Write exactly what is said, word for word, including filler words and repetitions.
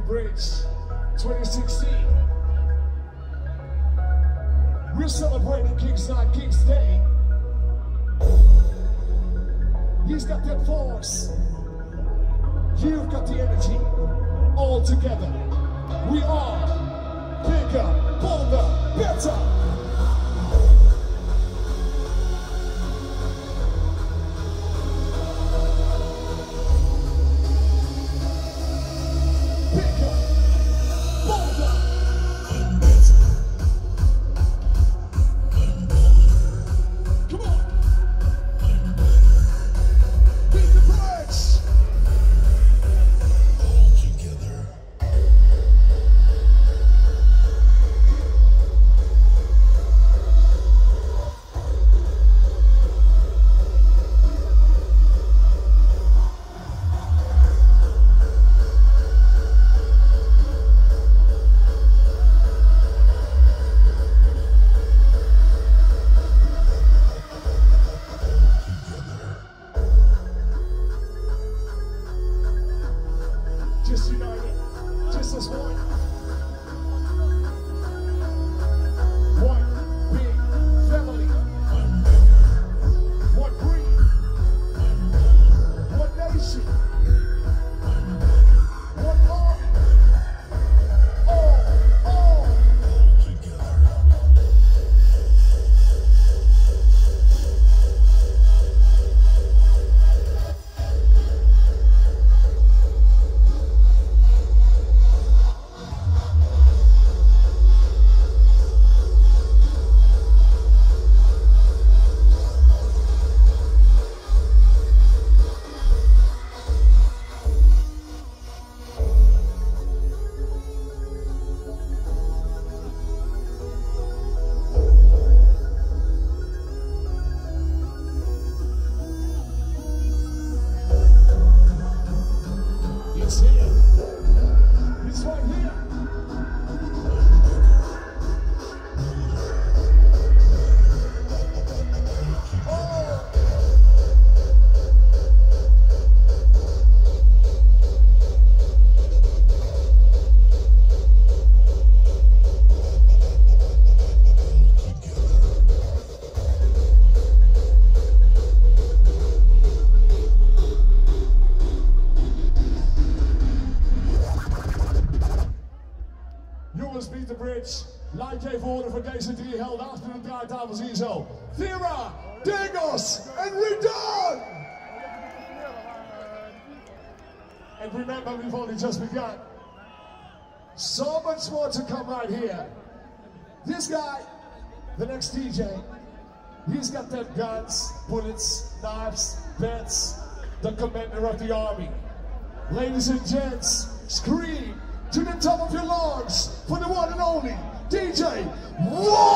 Bridge twenty sixteen. We're celebrating King's Night, King's Day. He's got that force. You've got the energy. All together. We are bigger, bolder, better. Just united, just as one. One big family. One breed. One nation. One army. All, all together. It's here. It's right here. Jongens, Beat the Bridge. Like even horen voor deze drie helden achter de draaitafels hier zo. Thera, Dingos en Redon! And remember, we've only just begun. So much more to come right here. This guy, the next D J, he's got them guns, bullets, knives, bets, the commander of the army. Ladies and gents, scream to the top of your lungs for the one and only D J Whoa!